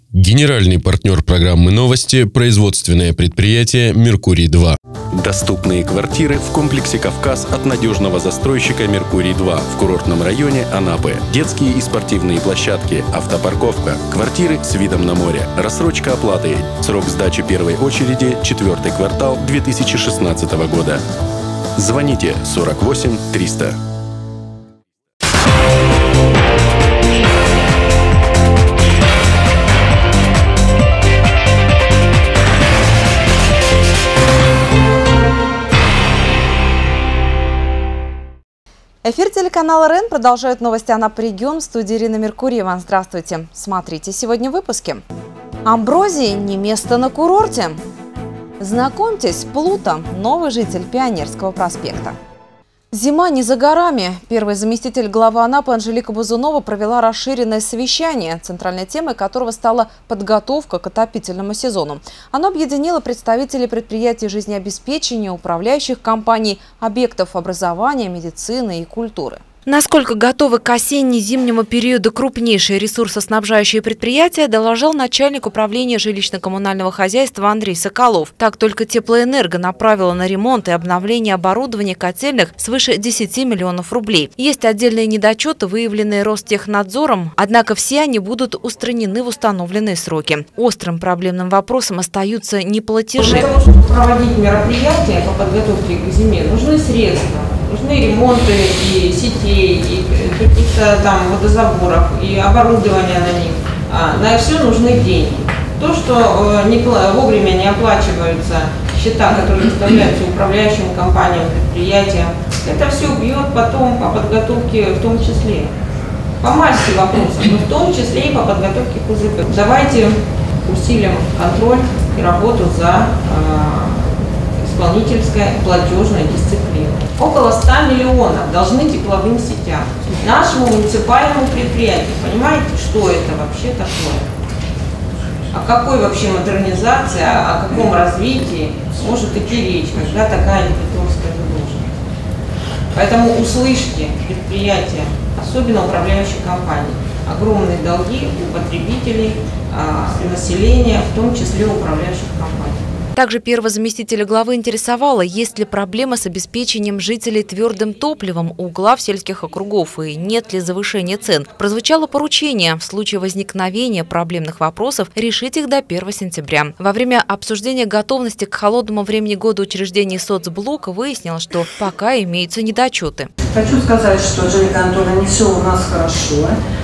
Генеральный партнер программы «Новости» – производственное предприятие «Меркурий-2». Доступные квартиры в комплексе «Кавказ» от надежного застройщика «Меркурий-2» в курортном районе Анапы. Детские и спортивные площадки, автопарковка, квартиры с видом на море, рассрочка оплаты. Срок сдачи первой очереди – 4-й квартал 2016 года. Звоните 48 300. Эфир телеканала РЕН продолжают новости Анапы регион. В студии Ирина Меркурьева. Здравствуйте. Смотрите сегодня в выпуске. Амброзии не место на курорте. Знакомьтесь, Плута, новый житель Пионерского проспекта. Зима не за горами. Первый заместитель главы Анапы Анжелика Бузунова провела расширенное совещание, центральной темой которого стала подготовка к отопительному сезону. Оно объединило представителей предприятий жизнеобеспечения, управляющих компаний, объектов образования, медицины и культуры. Насколько готовы к осенне-зимнему периоду крупнейшие ресурсоснабжающие предприятия, доложил начальник управления жилищно-коммунального хозяйства Андрей Соколов. Так, только Теплоэнерго направила на ремонт и обновление оборудования котельных свыше 10 миллионов рублей. Есть отдельные недочеты, выявленные Ростехнадзором, однако все они будут устранены в установленные сроки. Острым проблемным вопросом остаются неплатежи. Для того, чтобы проводить мероприятия по подготовке к зиме, нужны средства. Нужны ремонты и сетей, и каких-то там водозаборов, и оборудование на них. На все нужны деньги. То, что вовремя не оплачиваются счета, которые выставляются управляющим компаниям, предприятиям, это все бьет потом по подготовке, в том числе по массе вопросов, но в том числе и по подготовке к УЗП. Давайте усилим контроль и работу за исполнительской платежной дисциплиной. Около 100 миллионов должны тепловым сетям, нашему муниципальному предприятию. Понимаете, что это вообще такое? О какой вообще модернизации, о каком развитии может идти речь, когда такая дебиторская задолженность? Поэтому услышьте предприятия, особенно управляющих компаний. Огромные долги у потребителей, у населения, в том числе у управляющих компаний. Также первого заместителя главы интересовало, есть ли проблема с обеспечением жителей твердым топливом у глав сельских округов и нет ли завышения цен. Прозвучало поручение в случае возникновения проблемных вопросов решить их до 1 сентября. Во время обсуждения готовности к холодному времени года учреждений соцблока выяснилось, что пока имеются недочеты. Хочу сказать, что, Анжелика Анатольевна, не все у нас хорошо.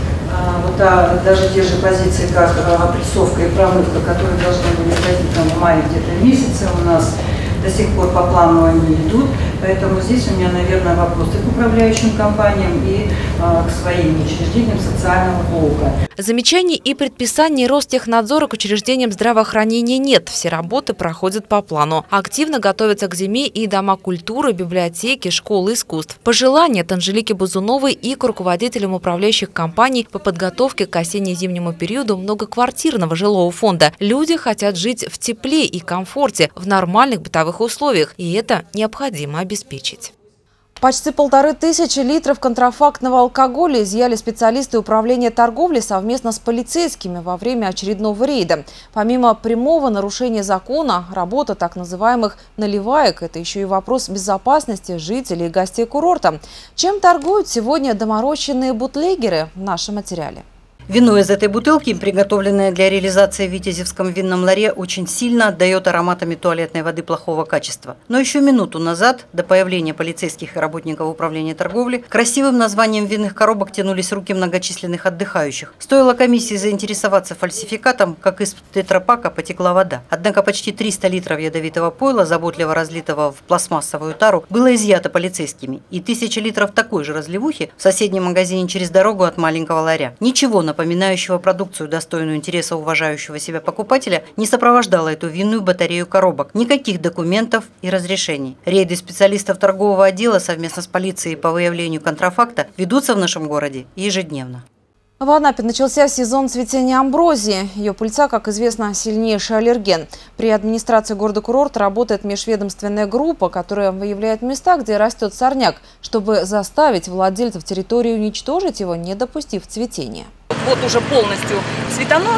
Даже те же позиции, как опрессовка и промывка, которые должны были пройти в мае где-то месяце, у нас до сих пор по плану они идут. Поэтому здесь у меня, наверное, вопрос и к управляющим компаниям, и к своим учреждениям социального блока. Замечаний и предписаний Ростехнадзора к учреждениям здравоохранения нет. Все работы проходят по плану. Активно готовятся к зиме и дома культуры, библиотеки, школы искусств. Пожелания от Анжелики Бузуновой и к руководителям управляющих компаний по подготовке к осенне-зимнему периоду многоквартирного жилого фонда. Люди хотят жить в тепле и комфорте, в нормальных бытовых условиях, и это необходимо обеспечить. Почти 1500 литров контрафактного алкоголя изъяли специалисты управления торговли совместно с полицейскими во время очередного рейда. Помимо прямого нарушения закона, работа так называемых наливаек – это еще и вопрос безопасности жителей и гостей курорта. Чем торгуют сегодня доморощенные бутлегеры в нашем материале? Вино из этой бутылки, приготовленное для реализации в Витязевском винном ларе, очень сильно отдает ароматами туалетной воды плохого качества. Но еще минуту назад, до появления полицейских и работников управления торговли, к красивым названиям винных коробок тянулись руки многочисленных отдыхающих. Стоило комиссии заинтересоваться фальсификатом, как из тетрапака потекла вода. Однако почти 300 литров ядовитого пойла, заботливо разлитого в пластмассовую тару, было изъято полицейскими. И 1000 литров такой же разливухи в соседнем магазине через дорогу от маленького ларя. Ничего напоминающего продукцию, достойную интереса уважающего себя покупателя, не сопровождала эту винную батарею коробок. Никаких документов и разрешений. Рейды специалистов торгового отдела совместно с полицией по выявлению контрафакта ведутся в нашем городе ежедневно. В Анапе начался сезон цветения амброзии. Ее пыльца, как известно, сильнейший аллерген. При администрации города-курорта работает межведомственная группа, которая выявляет места, где растет сорняк, чтобы заставить владельцев территории уничтожить его, не допустив цветения. Вот уже полностью цветонос.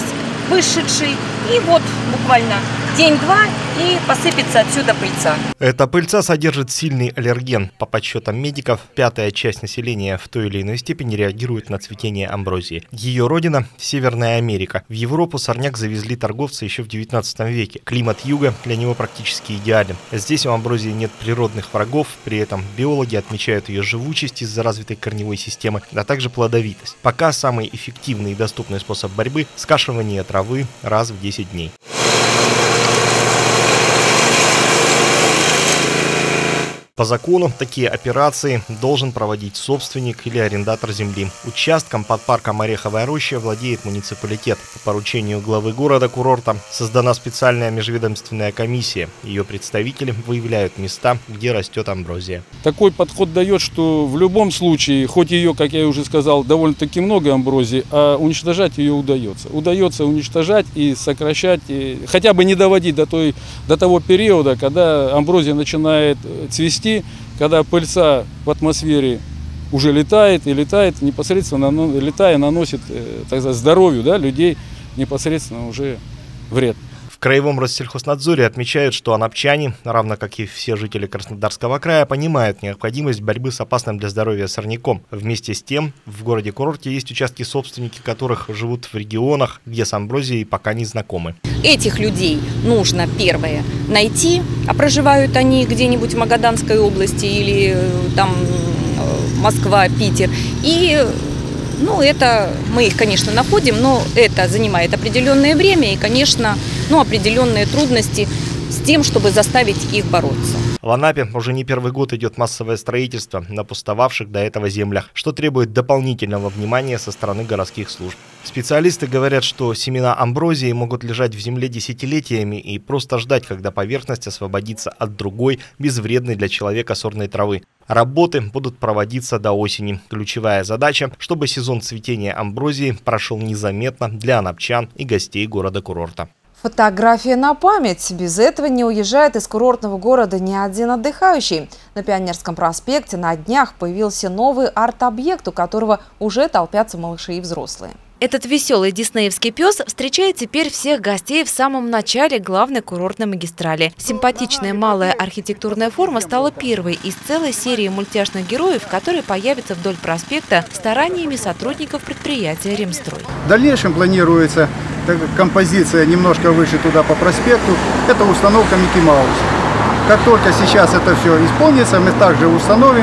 вышедший. И вот буквально день-два, и посыпется отсюда пыльца. Эта пыльца содержит сильный аллерген. По подсчетам медиков, 1/5 часть населения в той или иной степени реагирует на цветение амброзии. Ее родина – Северная Америка. В Европу сорняк завезли торговцы еще в 19 веке. Климат юга для него практически идеален. Здесь у амброзии нет природных врагов, при этом биологи отмечают ее живучесть из-за развитой корневой системы, а также плодовитость. Пока самый эффективный и доступный способ борьбы – скашивание травы раз в 10 дней. По закону такие операции должен проводить собственник или арендатор земли. Участком под парком Ореховая роща владеет муниципалитет. По поручению главы города-курорта создана специальная межведомственная комиссия. Ее представители выявляют места, где растет амброзия. Такой подход дает, что в любом случае, хоть ее, как я уже сказал, довольно-таки много амброзии, а уничтожать ее удается. Удается уничтожать и сокращать, и хотя бы не доводить до того периода, когда амброзия начинает цвести, когда пыльца в атмосфере уже летает и летает, непосредственно летая наносит, так сказать, здоровью, да, людей непосредственно уже вред. В Краевом Россельхознадзоре отмечают, что анапчане, равно как и все жители Краснодарского края, понимают необходимость борьбы с опасным для здоровья сорняком. Вместе с тем, в городе-курорте есть участки, собственники которых живут в регионах, где с амброзией пока не знакомы. Этих людей нужно, первое, найти, а проживают они где-нибудь в Магаданской области или там Москва, Питер, и это мы их, конечно, находим, но это занимает определенное время и, конечно, определенные трудности с тем, чтобы заставить их бороться. В Анапе уже не первый год идет массовое строительство на пустовавших до этого землях, что требует дополнительного внимания со стороны городских служб. Специалисты говорят, что семена амброзии могут лежать в земле десятилетиями и просто ждать, когда поверхность освободится от другой, безвредной для человека сорной травы. Работы будут проводиться до осени. Ключевая задача, чтобы сезон цветения амброзии прошел незаметно для анапчан и гостей города-курорта. Фотография на память. Без этого не уезжает из курортного города ни один отдыхающий. На Пионерском проспекте на днях появился новый арт-объект, у которого уже толпятся малыши и взрослые. Этот веселый диснеевский пес встречает теперь всех гостей в самом начале главной курортной магистрали. Симпатичная малая архитектурная форма стала первой из целой серии мультяшных героев, которые появятся вдоль проспекта стараниями сотрудников предприятия «Ремстрой». В дальнейшем планируется композиция немножко выше туда по проспекту. Это установка Микки Мауса. Как только сейчас это все исполнится, мы также установим,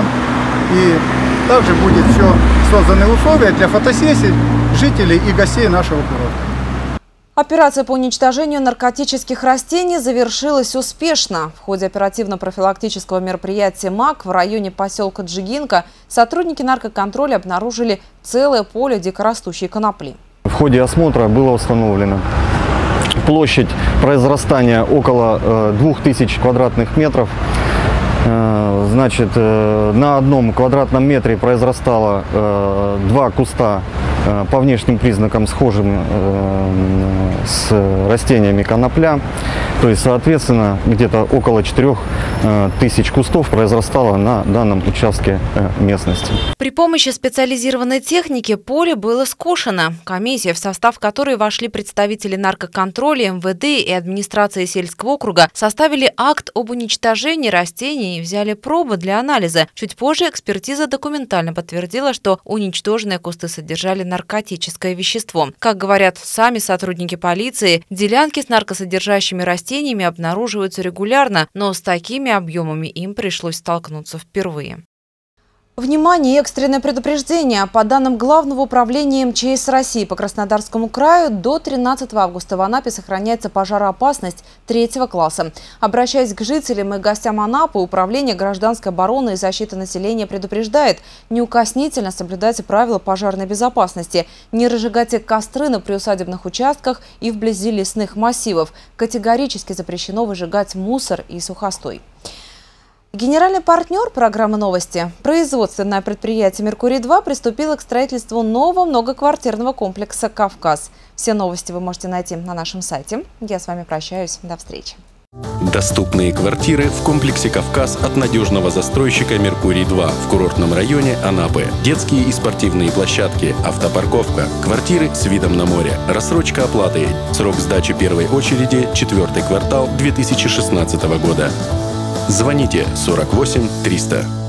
и также будет все созданы условия для фотосессий жителей и гостей нашего курорта. Операция по уничтожению наркотических растений завершилась успешно. В ходе оперативно-профилактического мероприятия МАК в районе поселка Джигинка сотрудники наркоконтроля обнаружили целое поле дикорастущей конопли. В ходе осмотра было установлено площадь произрастания около 2000 квадратных метров. Значит, на одном квадратном метре произрастало 2 куста по внешним признакам схожими с растениями конопля. То есть, соответственно, где-то около 4000 кустов произрастало на данном участке местности. При помощи специализированной техники поле было скошено. Комиссия, в состав которой вошли представители наркоконтроля, МВД и администрации сельского округа, составили акт об уничтожении растений и взяли пробы для анализа. Чуть позже экспертиза документально подтвердила, что уничтоженные кусты содержали наркотическое вещество. Как говорят сами сотрудники полиции, делянки с наркосодержащими растениями обнаруживаются регулярно, но с такими объемами им пришлось столкнуться впервые. Внимание! Экстренное предупреждение. По данным Главного управления МЧС России по Краснодарскому краю, до 13 августа в Анапе сохраняется пожароопасность 3-го класса. Обращаясь к жителям и гостям Анапы, Управление гражданской обороны и защиты населения предупреждает: неукоснительно соблюдайте правила пожарной безопасности, не разжигайте костры на приусадебных участках и вблизи лесных массивов. Категорически запрещено выжигать мусор и сухостой. Генеральный партнер программы «Новости», производственное предприятие «Меркурий-2» приступило к строительству нового многоквартирного комплекса «Кавказ». Все новости вы можете найти на нашем сайте. Я с вами прощаюсь. До встречи. Доступные квартиры в комплексе «Кавказ» от надежного застройщика «Меркурий-2» в курортном районе Анапы. Детские и спортивные площадки, автопарковка, квартиры с видом на море, рассрочка оплаты. Срок сдачи первой очереди – 4-й квартал 2016 года. Звоните 48 300.